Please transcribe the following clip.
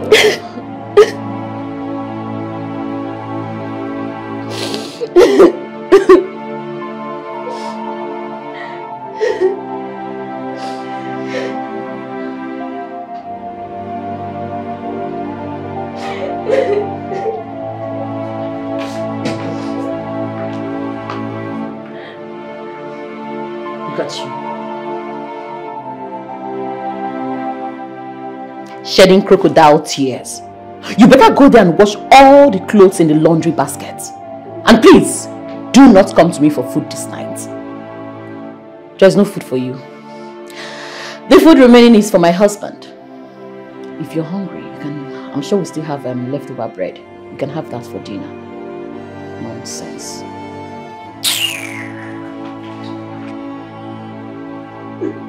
Shedding crocodile tears. You better go there and wash all the clothes in the laundry basket. And please, do not come to me for food this night. There's no food for you. The food remaining is for my husband. If you're hungry, you can. I'm sure we still have leftover bread. You can have that for dinner. Nonsense.